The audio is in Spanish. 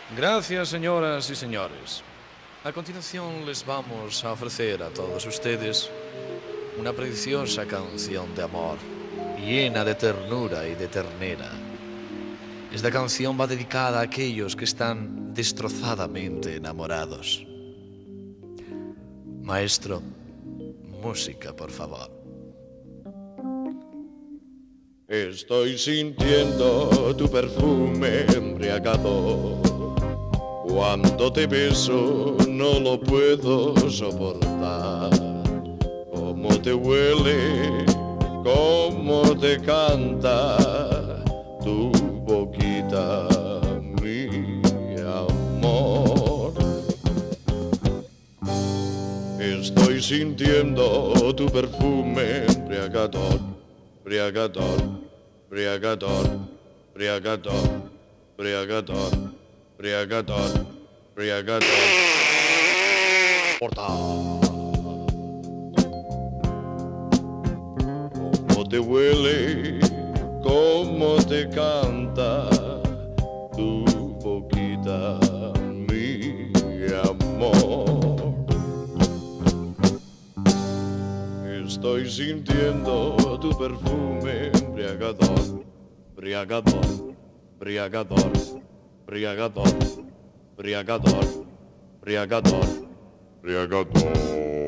Gracias, señoras y señores. A continuación les vamos a ofrecer a todos ustedes una preciosa canción de amor, llena de ternura y de ternera. Esta canción va dedicada a aquellos que están destrozadamente enamorados. Maestro, música, por favor. Estoy sintiendo tu perfume embriagador. Cuando te beso no lo puedo soportar. Cómo te huele, cómo te canta tu boquita, mi amor. Estoy sintiendo tu perfume embriagador, embriagador, embriagador, embriagador, embriagador, embriagador, embriagador. Porta. Cómo te huele, cómo te canta tu boquita, mi amor. Estoy sintiendo tu perfume embriagador, embriagador, embriagador, embriagador, embriagador, embriagador, embriagador.